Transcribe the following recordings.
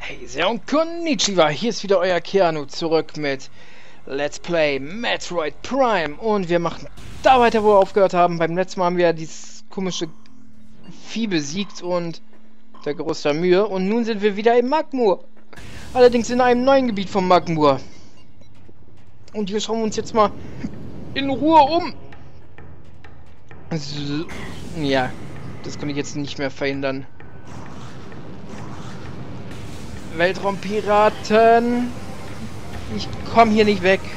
Hey, sehr und Konnichiwa, hier ist wieder euer Keanu zurück mit Let's Play Metroid Prime und wir machen da weiter, wo wir aufgehört haben. Beim letzten Mal haben wir dieses komische Vieh besiegt und der größte Mühe und nun sind wir wieder im Magmoor. Allerdings in einem neuen Gebiet vom Magmoor. Und hier schauen wir uns jetzt mal in Ruhe um. So, ja, das kann ich jetzt nicht mehr verhindern. Weltraumpiraten. Ich komme hier nicht weg.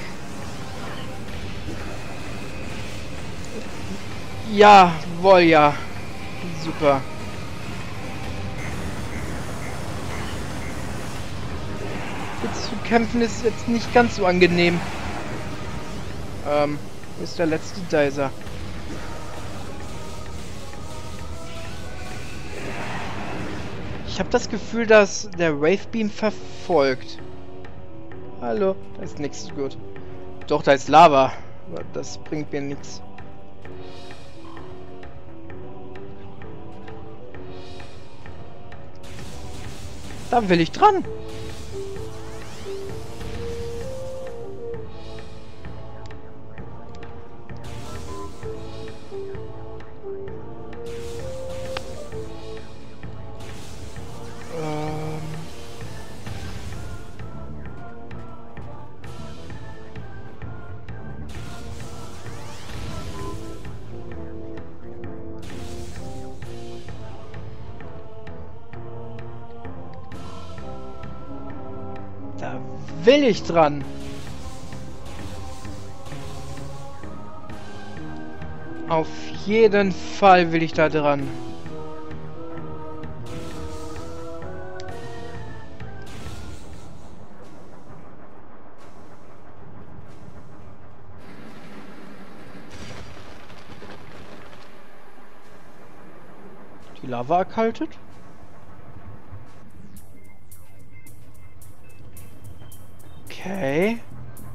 Jawohl, ja. Super. Jetzt zu kämpfen ist jetzt nicht ganz so angenehm. Wo ist der letzte Dicer? Ich habe das Gefühl, dass der Wavebeam verfolgt. Hallo, da ist nichts gut. Doch, da ist Lava. Aber das bringt mir nichts. Da will ich dran. Da will ich dran. Auf jeden Fall will ich da dran. Die Lava erkaltet? Okay.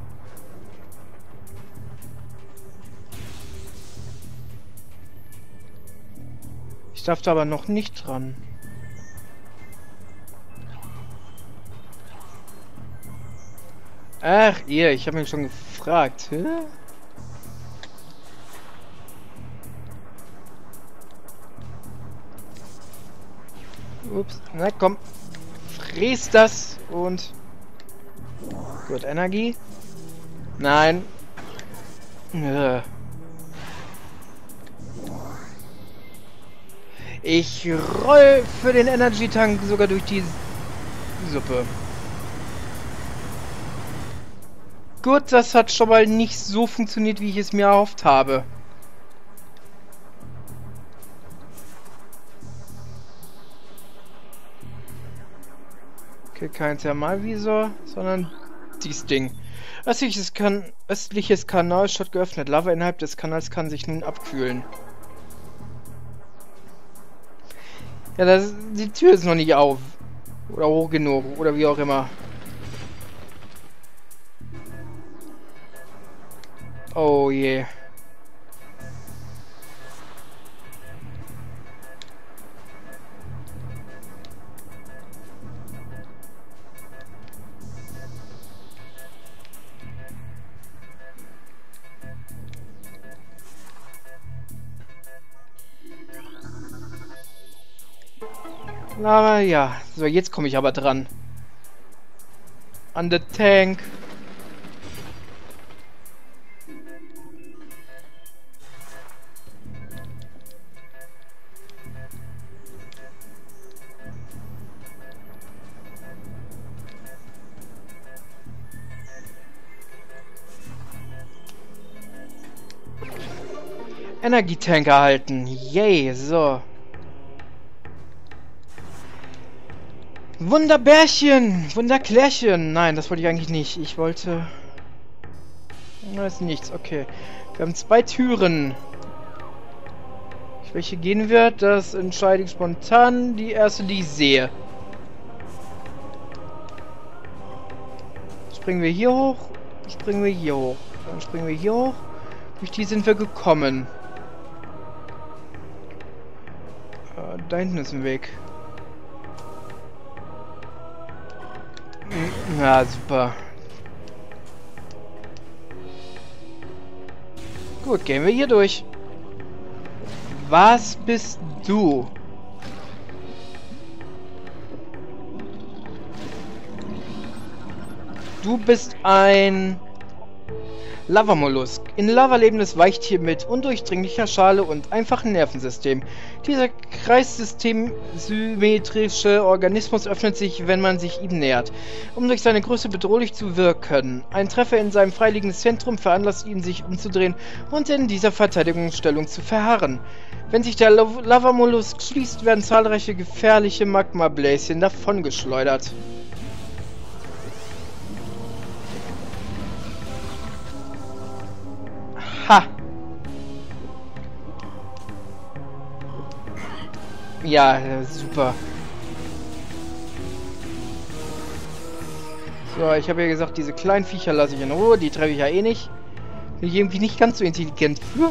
Ich darf da aber noch nicht dran. Ach, ich habe mich schon gefragt. Hä? Ups, na komm. Fräs das und... Gut, Energie. Nein. Ich roll für den Energy Tank sogar durch die Suppe. Gut, das hat schon mal nicht so funktioniert, wie ich es mir erhofft habe. Okay, kein Thermalvisor, sondern dieses Ding. Östliches Kanalschott geöffnet. Lava innerhalb des Kanals kann sich nun abkühlen. Ja, die Tür ist noch nicht auf. Oder hoch genug. Oder wie auch immer. Oh je. Aber ja, so jetzt komme ich aber dran. An der Tank. Energietank erhalten. Yay, so. Wunderbärchen! Wunderklärchen! Nein, das wollte ich eigentlich nicht. Ich wollte... Da ist nichts, okay. Wir haben 2 Türen. Welche gehen wir? Das entscheide ich spontan. Die erste, die ich sehe. Springen wir hier hoch. Springen wir hier hoch. Dann springen wir hier hoch. Durch die sind wir gekommen. Da hinten ist ein Weg. Na, super. Gut, gehen wir hier durch. Was bist du? Du bist ein Lavamollusk. In Lava lebendes Weichtier mit undurchdringlicher Schale und einfachem Nervensystem. Dieser kreissystemsymmetrische Organismus öffnet sich, wenn man sich ihm nähert, um durch seine Größe bedrohlich zu wirken. Ein Treffer in seinem freiliegenden Zentrum veranlasst ihn, sich umzudrehen und in dieser Verteidigungsstellung zu verharren. Wenn sich der Lavamollusk schließt, werden zahlreiche gefährliche Magmabläschen davongeschleudert. Ha! Ja, super. So, ich habe ja gesagt, diese kleinen Viecher lasse ich in Ruhe. Die treffe ich ja eh nicht. Bin ich irgendwie nicht ganz so intelligent für.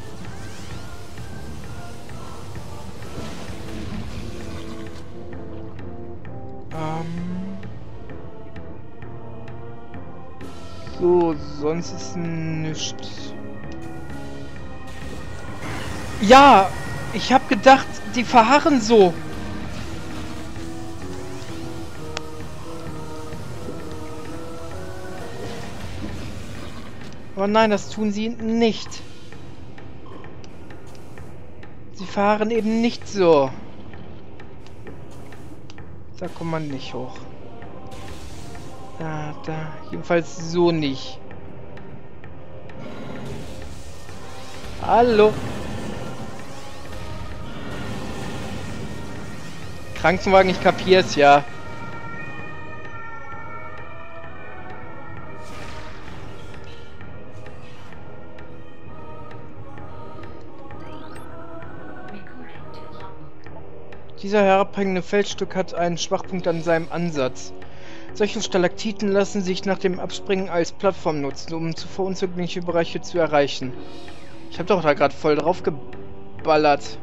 So, sonst ist nichts. Ja, ich habe gedacht, die verharren so. Aber nein, das tun sie nicht. Sie verharren eben nicht so. Da kommt man nicht hoch. Da. Jedenfalls so nicht. Hallo. Krankenwagen, ich kapier's, ja. Dieser herabhängende Felsstück hat einen Schwachpunkt an seinem Ansatz. Solche Stalaktiten lassen sich nach dem Abspringen als Plattform nutzen, um zu verunzugängliche Bereiche zu erreichen. Ich habe doch da gerade voll drauf geballert.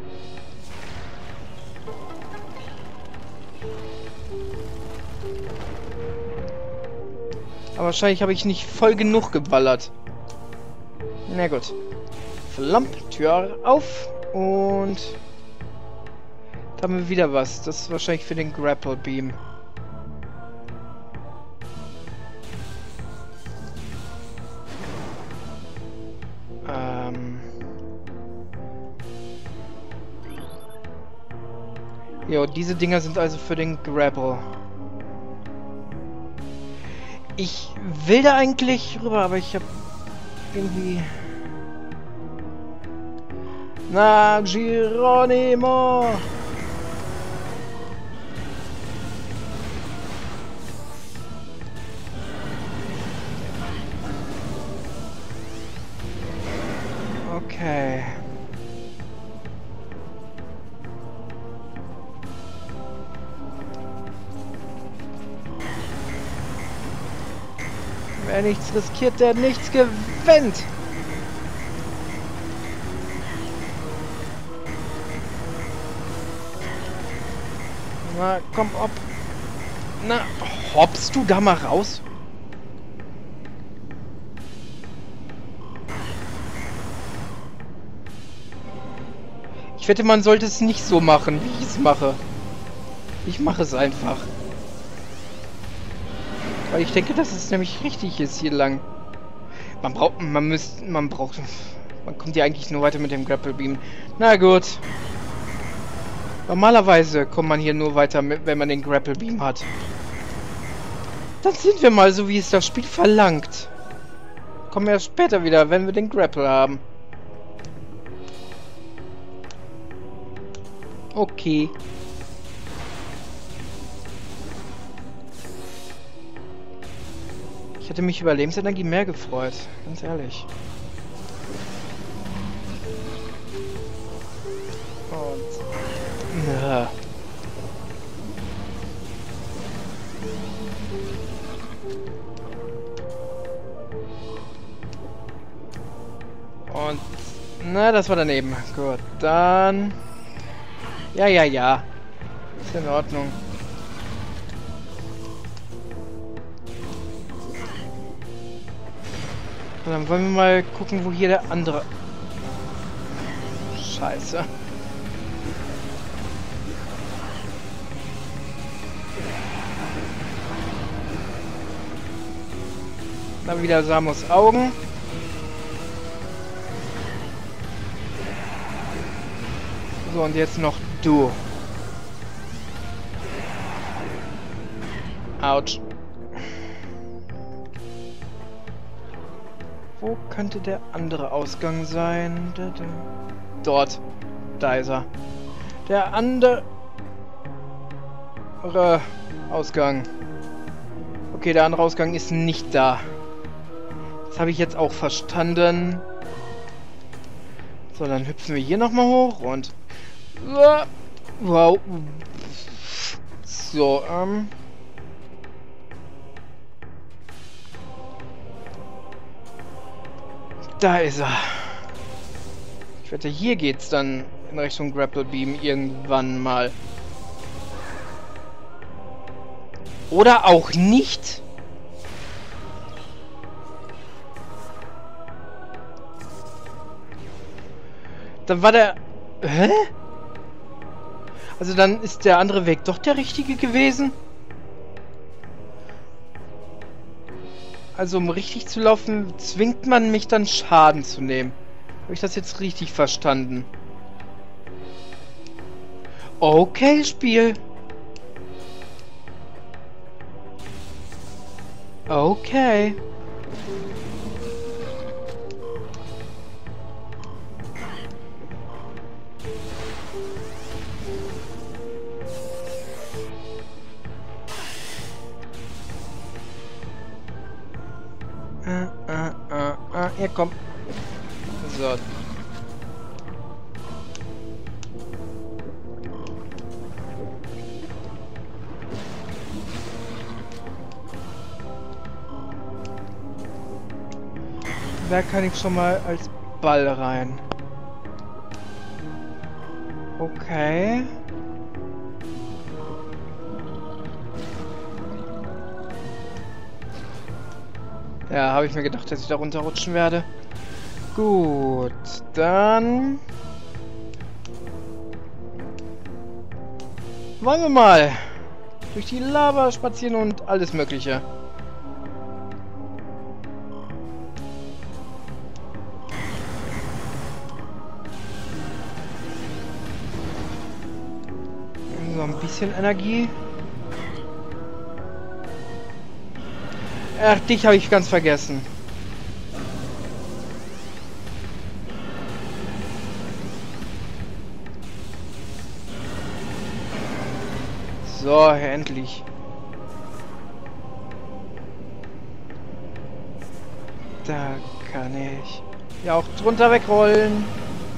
Aber wahrscheinlich habe ich nicht voll genug geballert. Na gut. Flamp, Tür auf und... da haben wir wieder was. Das ist wahrscheinlich für den Grapple Beam. Jo, diese Dinger sind also für den Grapple. Ich will da eigentlich rüber, aber ich habe irgendwie... Na, Geronimo! Okay. Wer nichts riskiert, der nichts gewinnt. Na, komm, hopp. Na, hoppst du da mal raus? Ich wette, man sollte es nicht so machen, wie ich es mache. Ich mache es einfach. Weil ich denke, dass es nämlich richtig ist hier lang. Man kommt ja eigentlich nur weiter mit dem Grapple Beam. Na gut. Normalerweise kommt man hier nur weiter, wenn man den Grapple Beam hat. Dann sind wir mal so, wie es das Spiel verlangt. Kommen wir später wieder, wenn wir den Grapple haben. Okay. Ich hätte mich über Lebensenergie mehr gefreut, ganz ehrlich. Und... ja. Und... na, das war daneben. Gut, dann... ja. Ist in Ordnung. Und dann wollen wir mal gucken, wo hier der andere... Scheiße. Dann wieder Samus Augen. So, und jetzt noch du. Autsch. Wo könnte der andere Ausgang sein? Dort. Da ist er. Der andere Ausgang. Okay, der andere Ausgang ist nicht da. Das habe ich jetzt auch verstanden. So, dann hüpfen wir hier nochmal hoch und... Wow. So, da ist er. Ich wette, hier geht's dann in Richtung Grapple Beam irgendwann mal. Oder auch nicht. Dann war der... Hä? Also dann ist der andere Weg doch der richtige gewesen? Also um richtig zu laufen, zwingt man mich dann Schaden zu nehmen. Habe ich das jetzt richtig verstanden? Okay, Spiel. Okay. Ja, komm. So. Da kann ich schon mal als Ball rein. Okay. Ja, habe ich mir gedacht, dass ich da runterrutschen werde. Gut, dann... wollen wir mal durch die Lava spazieren und alles Mögliche. So ein bisschen Energie. Ach, dich habe ich ganz vergessen. So, endlich. Da kann ich ja auch drunter wegrollen.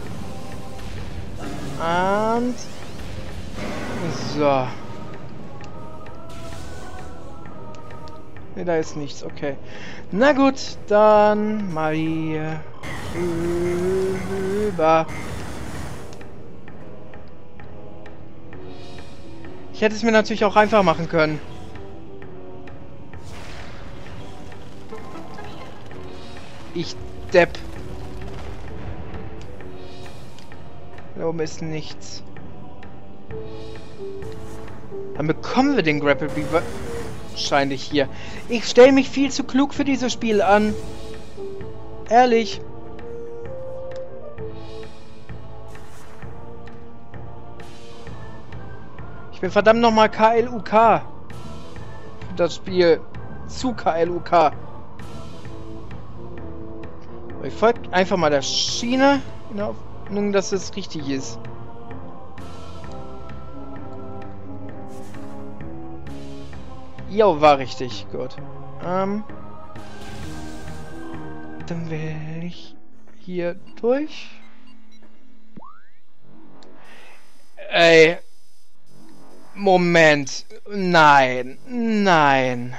Und... so. Ne, da ist nichts, okay. Na gut, dann mal hier rüber. Ich hätte es mir natürlich auch einfach machen können. Ich Depp. Da oben ist nichts. Dann bekommen wir den Grapple Beam wahrscheinlich hier. Ich stelle mich viel zu klug für dieses Spiel an. Ehrlich. Ich bin verdammt nochmal KLUK. Das Spiel zu KLUK. Ich folge einfach mal der Schiene, in der Hoffnung, dass es richtig ist. Jo, war richtig. Gut. Dann will ich hier durch. Ey. Moment. Nein. Nein.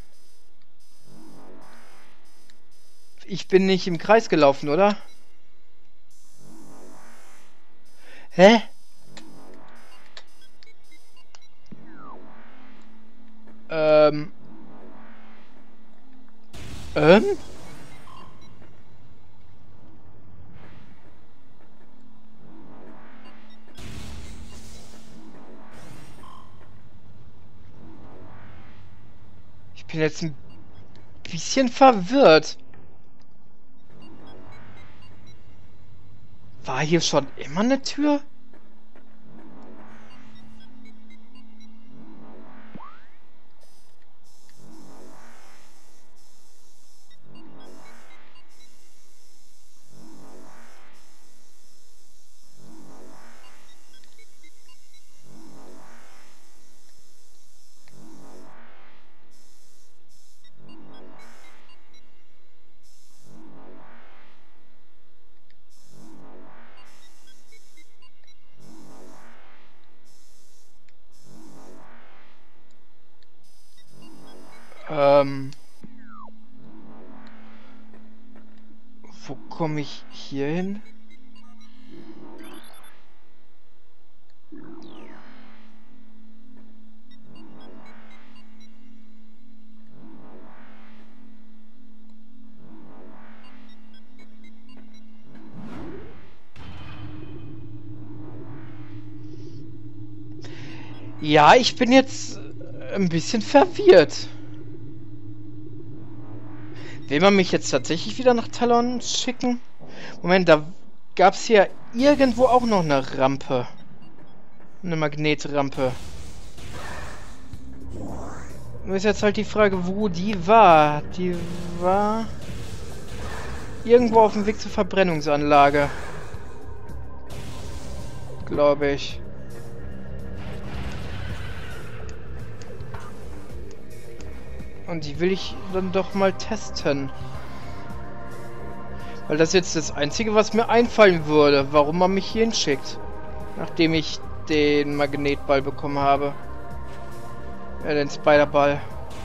Ich bin nicht im Kreis gelaufen, oder? Hä? bin jetzt ein bisschen verwirrt. War hier schon immer eine Tür? Wo komme ich hier hin? Ja, ich bin jetzt ein bisschen verwirrt. Will man mich jetzt tatsächlich wieder nach Talon schicken? Moment, da gab es ja irgendwo auch noch eine Rampe. Eine Magnetrampe. Nur ist jetzt halt die Frage, wo die war. Die war irgendwo auf dem Weg zur Verbrennungsanlage. Glaube ich. Und die will ich dann doch mal testen. Weil das ist jetzt das Einzige, was mir einfallen würde, warum man mich hier hinschickt. Nachdem ich den Magnetball bekommen habe. Den Spiderball.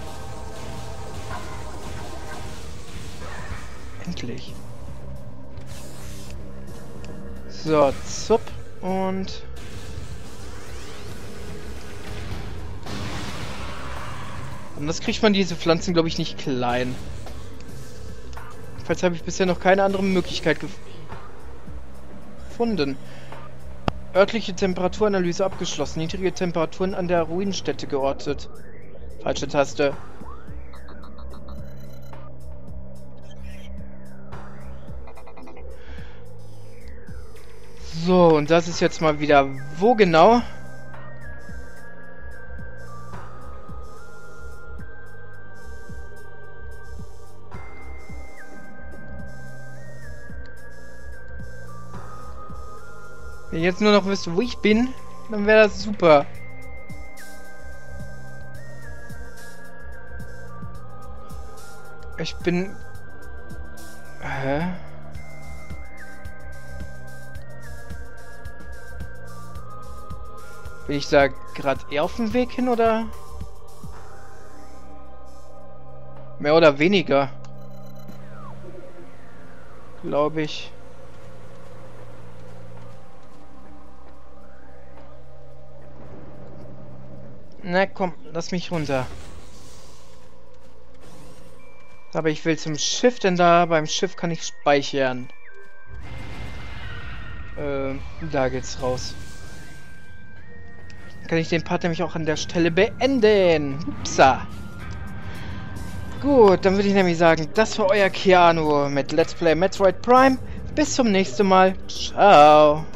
Endlich. So, zup. Und... anders kriegt man diese Pflanzen, glaube ich, nicht klein. Jedenfalls habe ich bisher noch keine andere Möglichkeit gefunden. Örtliche Temperaturanalyse abgeschlossen. Niedrige Temperaturen an der Ruinenstätte geortet. Falsche Taste. So, und das ist jetzt mal wieder... wo genau? Wenn ich jetzt nur noch wüsste, wo ich bin, dann wäre das super. Ich bin... Hä? Bin ich da gerade eher auf dem Weg hin, oder? Mehr oder weniger. Glaube ich. Na komm, lass mich runter. Aber ich will zum Schiff, denn da beim Schiff kann ich speichern. Da geht's raus. Dann kann ich den Part nämlich auch an der Stelle beenden. Upsa. Gut, dann würde ich nämlich sagen, das war euer Keanu mit Let's Play Metroid Prime. Bis zum nächsten Mal. Ciao.